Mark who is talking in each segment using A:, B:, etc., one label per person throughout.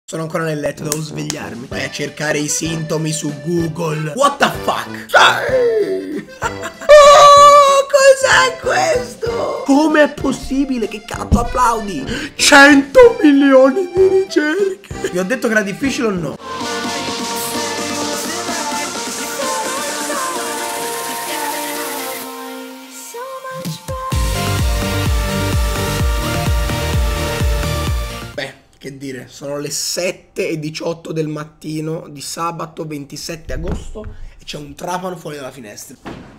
A: Sono ancora nel letto, devo svegliarmi. Vai a cercare i sintomi su Google. What the fuck? Oh, cos'è questo? Come è possibile? Che cazzo applaudi? 100 milioni di ricerche. Vi ho detto che era difficile o no? Che dire, sono le 7:18 del mattino di sabato 27 agosto e c'è un trapano fuori dalla finestra.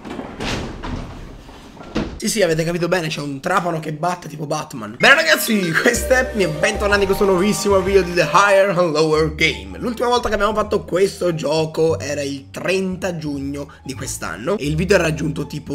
A: Sì, avete capito bene, c'è un trapano che batte tipo Batman. Bene ragazzi, questo è e bentornati in questo nuovissimo video di The Higher and Lower Game. L'ultima volta che abbiamo fatto questo gioco era il 30 giugno di quest'anno e il video ha raggiunto tipo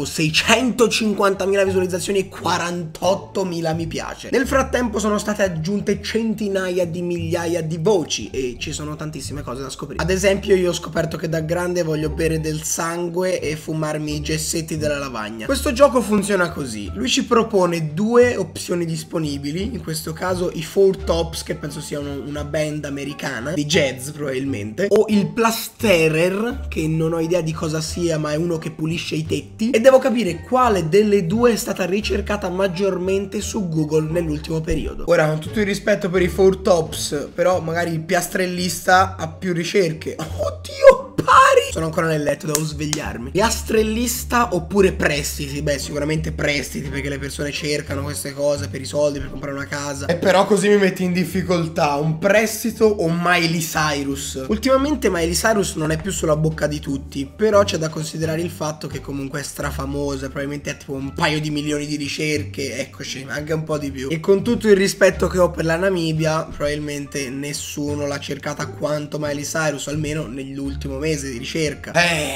A: 650.000 visualizzazioni e 48.000 mi piace. Nel frattempo sono state aggiunte centinaia di migliaia di voci e ci sono tantissime cose da scoprire. Ad esempio io ho scoperto che da grande voglio bere del sangue e fumarmi i gessetti della lavagna. Questo gioco funziona così: lui ci propone due opzioni disponibili, in questo caso i Four Tops, che penso siano una band americana di jazz probabilmente, o il Plasterer, che non ho idea di cosa sia ma è uno che pulisce i tetti, e devo capire quale delle due è stata ricercata maggiormente su Google nell'ultimo periodo. Ora, con tutto il rispetto per i Four Tops, però magari il piastrellista ha più ricerche. Oddio, pari! Sono ancora nel letto, devo svegliarmi. Piastrellista oppure prestiti? Beh, sicuramente prestiti, perché le persone cercano queste cose per i soldi, per comprare una casa. E però così mi metti in difficoltà. Un prestito o Miley Cyrus? Ultimamente Miley Cyrus non è più sulla bocca di tutti, però c'è da considerare il fatto che comunque è strafamosa, probabilmente ha tipo un paio di milioni di ricerche, eccoci, anche un po' di più. E con tutto il rispetto che ho per la Namibia, probabilmente nessuno l'ha cercata quanto Miley Cyrus, almeno nell'ultimo mese di ricerca.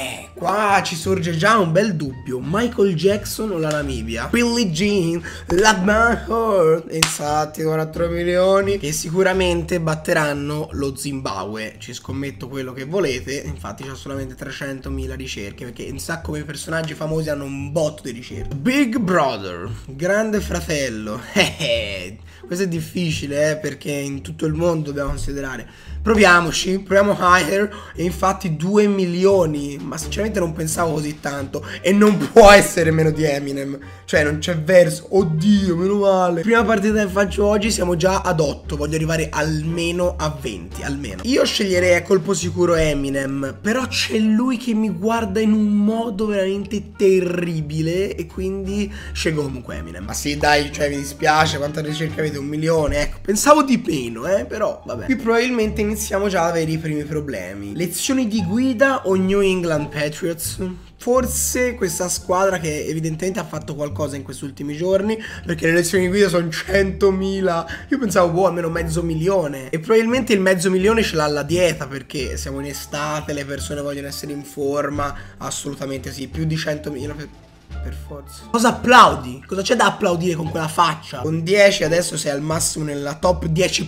A: Qua ci sorge già un bel dubbio: Michael Jackson o la Namibia? Billie Jean, Love My Heart. Infatti 4 milioni che sicuramente batteranno lo Zimbabwe, ci scommetto quello che volete. Infatti c'ha solamente 300.000 ricerche, perché un sacco di personaggi famosi hanno un botto di ricerche. Big Brother, grande fratello. Questo è difficile, perché in tutto il mondo dobbiamo considerare. Proviamoci, proviamo Higher. E infatti 2 milioni. Ma sinceramente non pensavo così tanto. E non può essere meno di Eminem. Cioè non c'è verso. Oddio, meno male. Prima partita che faccio oggi siamo già ad 8. Voglio arrivare almeno a 20. Almeno. Io sceglierei a colpo sicuro Eminem. Però c'è lui che mi guarda in un modo veramente terribile, e quindi scelgo comunque Eminem. Ma sì, dai, cioè mi dispiace. Quanta ricerca avete? 1 milione. Ecco, pensavo di meno, però vabbè. Qui probabilmente iniziamo già ad avere i primi problemi. Lezioni di guida o New England Patriots? Forse questa squadra che evidentemente ha fatto qualcosa in questi ultimi giorni, perché le lezioni di guida sono 100.000. Io pensavo, boh, almeno 500.000. E probabilmente il 500.000 ce l'ha la dieta, perché siamo in estate, le persone vogliono essere in forma. Assolutamente sì, più di 100.000 per forza. Cosa applaudi? Cosa c'è da applaudire con quella faccia? Con 10 adesso sei al massimo nella top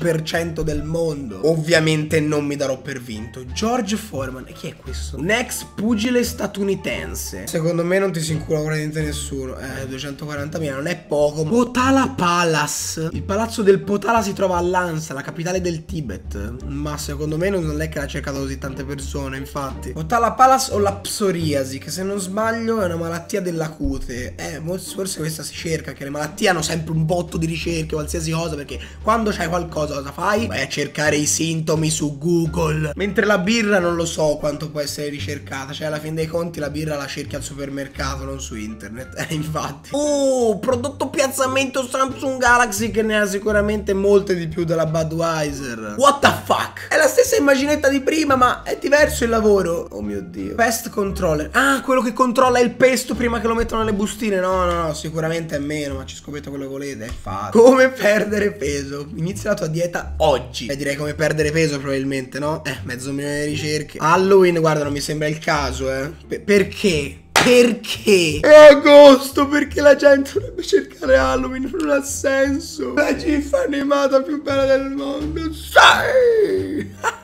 A: 10% del mondo. Ovviamente non mi darò per vinto. George Foreman, e chi è questo? Un ex pugile statunitense. Secondo me non ti si incula praticamente nessuno. 240.000 non è poco. Potala Palace. Il palazzo del Potala si trova a Lansa, la capitale del Tibet. Ma secondo me non è che l'ha cercato così tante persone, infatti. Potala Palace o la psoriasi, che se non sbaglio è una malattia della cute. Forse questa si cerca, che le malattie hanno sempre un botto di ricerche, qualsiasi cosa, perché quando c'hai qualcosa cosa fai? Vai a cercare i sintomi su Google. Mentre la birra non lo so quanto può essere ricercata, cioè alla fin dei conti la birra la cerchi al supermercato, non su internet. Infatti. Prodotto piazzamento Samsung Galaxy, che ne ha sicuramente molte di più della Budweiser. What the fuck? È la stessa immaginetta di prima, ma è diverso il lavoro. Oh mio Dio. Pest controller. Ah, quello che controlla il pesto prima che lo mettono nelle bustine. No, sicuramente è meno, ma ci scopete quello che volete. È fatto. Come perdere peso? Inizia la tua dieta oggi. Direi come perdere peso probabilmente, no? 500.000 di ricerche. Halloween, guarda, non mi sembra il caso, Perché? Perché? È agosto, perché la gente dovrebbe cercare Halloween, non ha senso. La gif animata più bella del mondo. Sì! Mi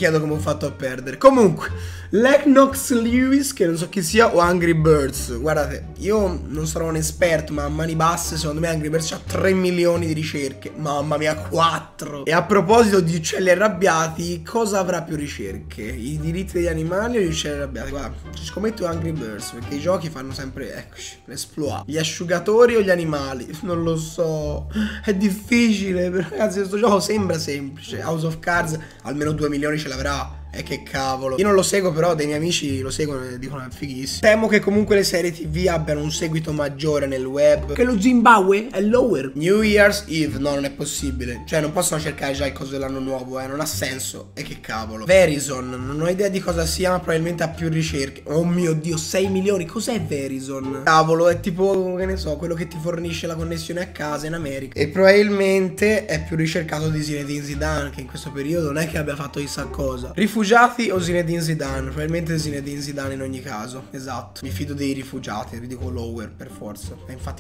A: chiedo come ho fatto a perdere. Comunque, Lennox Lewis, che non so chi sia, o Angry Birds. Guardate, io non sarò un esperto, ma a mani basse secondo me Angry Birds ha 3 milioni di ricerche. Mamma mia, 4. E a proposito di uccelli arrabbiati, cosa avrà più ricerche? I diritti degli animali o gli uccelli arrabbiati? Guarda, ci scommetto Angry Birds, perché i giochi fanno sempre, eccoci, l'esploit. Gli asciugatori o gli animali? Non lo so, è difficile, però ragazzi questo gioco sembra semplice. House of Cards almeno 2 milioni ce l'avrà. E che cavolo. Io non lo seguo, però dei miei amici lo seguono e dicono è fighissimo. Temo che comunque le serie TV abbiano un seguito maggiore nel web. Che lo Zimbabwe è lower. New Year's Eve, no, non è possibile. Cioè non possono cercare già il coso dell'anno nuovo, non ha senso. E che cavolo. Verizon, non ho idea di cosa sia, ma probabilmente ha più ricerche. Oh mio Dio, 6 milioni. Cos'è Verizon? Cavolo, è tipo, che ne so, quello che ti fornisce la connessione a casa in America. E probabilmente è più ricercato di Zinedine Zidane, che in questo periodo non è che abbia fatto chissà cosa. Rifugiati o Zinedine Zidane? Probabilmente Zinedine Zidane in ogni caso. Esatto. Mi fido dei rifugiati, vi dico lower per forza. E infatti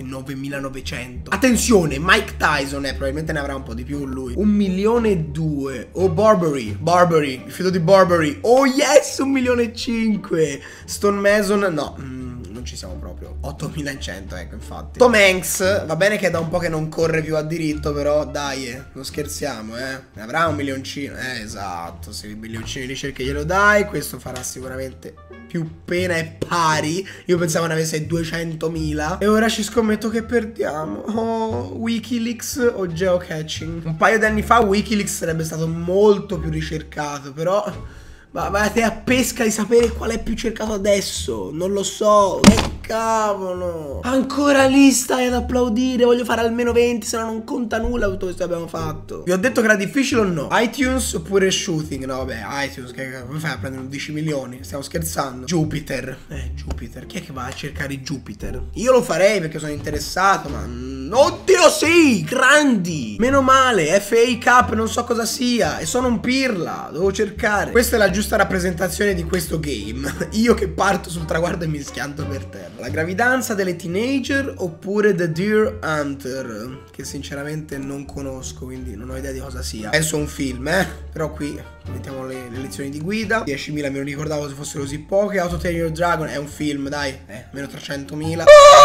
A: 9.900. Attenzione, Mike Tyson, probabilmente ne avrà un po' di più lui. 1 milione e 2. O Barbary. Barbary, mi fido di Barbary. Oh yes, 1 milione e 5. Stone Mason, no. Non ci siamo proprio. 8.100, ecco, infatti. Tom Hanks, va bene che è da un po' che non corre più a diritto, però dai, non scherziamo, ne avrà un milioncino. Esatto, se il milioncino di ricerche glielo dai, questo farà sicuramente più pena e pari. Io pensavo ne avesse 200.000. E ora ci scommetto che perdiamo. Oh, Wikileaks o geocaching. Un paio di anni fa Wikileaks sarebbe stato molto più ricercato, però... Ma vate a pesca di sapere qual è più cercato adesso. Non lo so. Che cavolo. Ancora lì stai ad applaudire. Voglio fare almeno 20, se no non conta nulla tutto questo che abbiamo fatto. Vi ho detto che era difficile o no? iTunes oppure Shooting? No vabbè, iTunes, come fai a prendere 11 milioni? Stiamo scherzando. Jupiter. Jupiter. Chi è che va a cercare Jupiter? Io lo farei perché sono interessato, ma... Oddio sì, grandi. Meno male, FA Cup non so cosa sia. E sono un pirla, devo cercare. Questa è la giusta rappresentazione di questo game. Io che parto sul traguardo e mi schianto per terra. La gravidanza delle teenager oppure The Deer Hunter, che sinceramente non conosco, quindi non ho idea di cosa sia. Penso un film, però qui mettiamo le lezioni di guida. 10.000 me lo ricordavo se fossero così poche. How to Train Your Dragon è un film, dai, meno 300.000.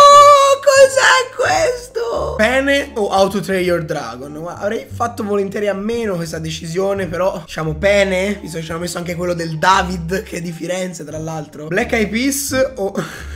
A: Cos'è questo? Pene o How to Train Your Dragon? Avrei fatto volentieri a meno questa decisione, però diciamo pene, visto che ci hanno messo anche quello del David, che è di Firenze tra l'altro. Black Eyed Peas o...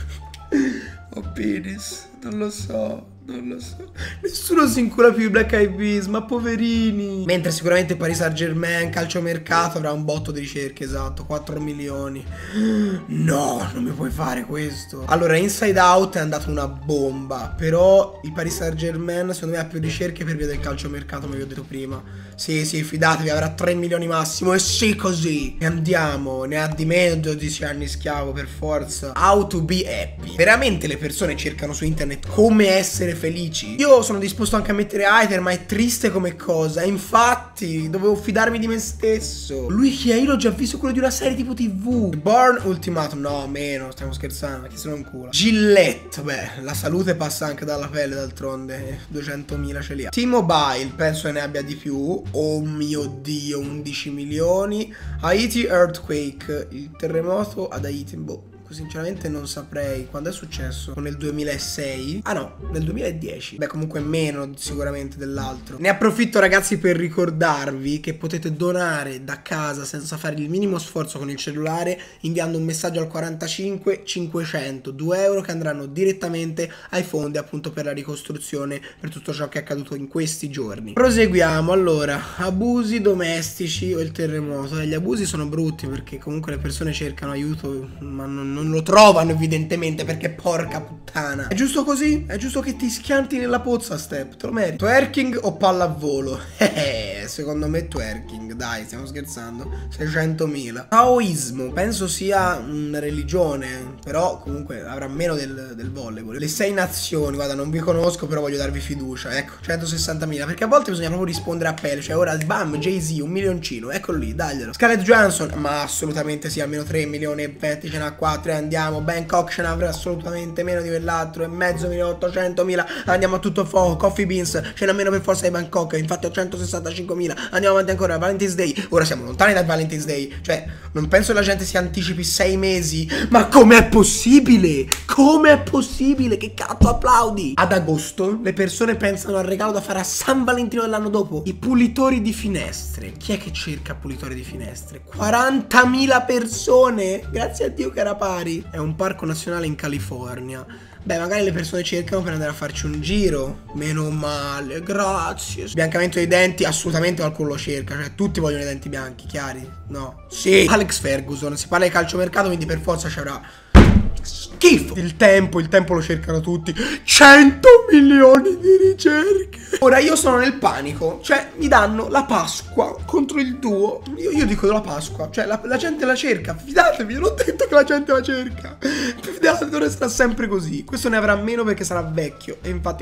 A: o penis, non lo so. Non lo so. Nessuno si incula più i Black Eyed Peas, ma poverini. Mentre sicuramente Paris Saint-Germain, calciomercato, avrà un botto di ricerche, esatto, 4 milioni. No, non mi puoi fare questo. Allora, Inside Out è andata una bomba, però il Paris Saint-Germain secondo me ha più ricerche per via del calciomercato, come vi ho detto prima. Sì, fidatevi, avrà 3 milioni massimo, e sì così. E andiamo, ne ha di meno 12 anni schiavo per forza. How to be happy. Veramente le persone cercano su internet come essere felici. Io sono disposto anche a mettere hater, ma è triste come cosa. Infatti dovevo fidarmi di me stesso. Lui chi è? Io l'ho già visto, quello di una serie tipo TV. Born Ultimatum. No, meno, stiamo scherzando, chi se lo incula. Gillette. Beh, la salute passa anche dalla pelle, d'altronde 200.000 ce li ha. T-Mobile, penso ne abbia di più. Oh mio Dio, 11 milioni. Haiti Earthquake, il terremoto ad Haiti. Boh, sinceramente non saprei quando è successo. Nel 2006? Ah no, nel 2010. Beh, comunque meno sicuramente dell'altro. Ne approfitto ragazzi per ricordarvi che potete donare da casa senza fare il minimo sforzo con il cellulare, inviando un messaggio al 45 500, 2 euro che andranno direttamente ai fondi appunto per la ricostruzione, per tutto ciò che è accaduto in questi giorni. Proseguiamo. Allora, abusi domestici o il terremoto. Gli abusi sono brutti perché comunque le persone cercano aiuto ma non lo trovano evidentemente, perché porca puttana. È giusto così? È giusto che ti schianti nella pozza, Step, te lo meriti. Twerking o pallavolo? Secondo me twerking, dai, stiamo scherzando. 600.000. Taoismo, penso sia una religione, però comunque avrà meno del volleyball. Le 6 nazioni, guarda, non vi conosco, però voglio darvi fiducia, ecco, 160.000, perché a volte bisogna proprio rispondere a pelle, cioè ora bam, Jay-Z, 1 milioncino, eccolo lì, daglielo. Scarlett Johansson, ma assolutamente sì, almeno 3 milioni e 20, ce n'ha 4. quell'altro e andiamo. Bangkok ce ne avrà assolutamente meno di quell'altro. E mezzo milione, 800.000. Andiamo a tutto fuoco. Coffee Beans ce n'ha meno per forza di Bangkok. Infatti ho 165.000. Andiamo avanti ancora. Valentine's Day. Ora siamo lontani dal Valentine's Day. Cioè, non penso che la gente si anticipi 6 mesi. Ma com'è possibile? Com'è possibile? Che cazzo applaudi? Ad agosto le persone pensano al regalo da fare a San Valentino dell'anno dopo. I pulitori di finestre. Chi è che cerca pulitori di finestre? 40.000 persone. Grazie a Dio che era pari. È un parco nazionale in California. Beh, magari le persone cercano per andare a farci un giro. Meno male, grazie. Sbiancamento dei denti, assolutamente qualcuno lo cerca. Cioè, tutti vogliono i denti bianchi, chiari? No. Sì. Alex Ferguson, si parla di calciomercato, quindi per forza ci avrà schifo. Il tempo lo cercano tutti. 100 milioni di ricerche. Ora io sono nel panico. Cioè mi danno la Pasqua contro il duo. Io dico la Pasqua. Cioè la gente la cerca. Fidatevi, io l'ho detto che la gente la cerca. Fidatevi, ora sarà sempre così. Questo ne avrà meno perché sarà vecchio. E infatti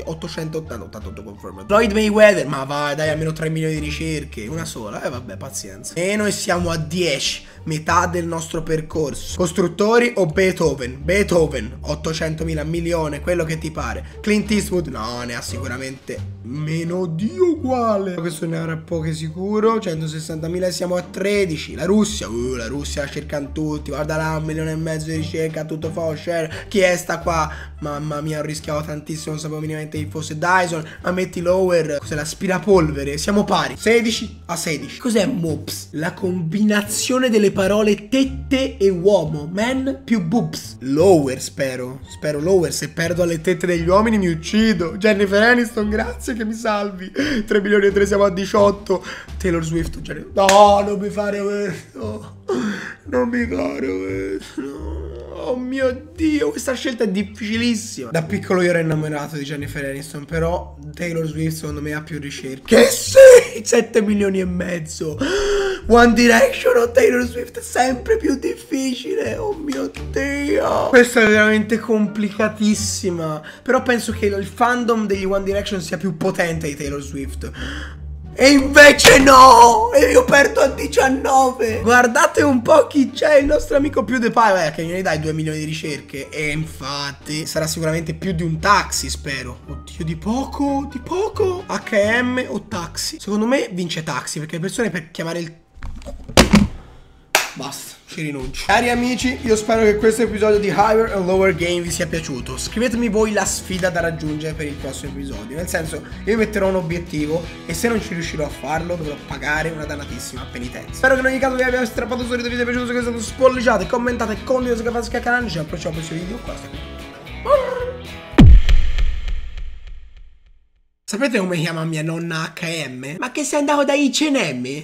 A: 88 confermato. Floyd Mayweather. Ma vai, dai, almeno 3 milioni di ricerche. Una sola. Vabbè, pazienza. E noi siamo a 10. Metà del nostro percorso. Costruttori o Beethoven? Beethoven, 800.000, milione, quello che ti pare. Clint Eastwood, no, ne ha sicuramente meno di uguale. Questo ne avrà poche sicuro. 160.000 e siamo a 13. La Russia la cercano tutti. Guarda là, 1,5 milioni di ricerca, tutto for share. Chi è sta qua? Mamma mia, ho rischiato tantissimo, non sapevo minimamente che fosse Dyson. Ma metti lower. Cos'è l'aspirapolvere? Siamo pari, 16 a 16. Cos'è MOPS? La combinazione delle parole tette e uomo. Man più boobs. Lower, spero lower. Se perdo alle tette degli uomini mi uccido. Jennifer Aniston, grazie che mi salvi. 3 milioni e 3, siamo a 18. Taylor Swift, no, non mi fare questo. Non mi fare questo. Oh mio Dio, questa scelta è difficilissima. Da piccolo io ero innamorato di Jennifer Aniston, però Taylor Swift secondo me ha più ricerche. Che sì, 7 milioni e mezzo. One Direction o Taylor Swift è sempre più difficile. Oh mio Dio. Questa è veramente complicatissima. Però penso che il fandom degli One Direction sia più potente di Taylor Swift. E invece no! E io perdo a 19. Guardate un po' chi c'è, il nostro amico PewDiePie, che gliene dai 2 milioni di ricerche. E infatti sarà sicuramente più di un taxi, spero. Oddio, di poco, di poco. H&M o taxi? Secondo me vince taxi, perché le persone per chiamare il... Basta, ci rinuncio. Cari amici, io spero che questo episodio di Higher and Lower Game vi sia piaciuto. Scrivetemi voi la sfida da raggiungere per il prossimo episodio. Nel senso, io metterò un obiettivo e se non ci riuscirò a farlo dovrò pagare una dannatissima penitenza. Spero che in ogni caso vi abbia strappato il solito video piaciuto, se è stato spolliciate, commentate, condividete, iscrivetevi al canale. Ci vediamo al prossimo video. Sapete come chiama mia nonna H&M? Ma che sei andato da H&M?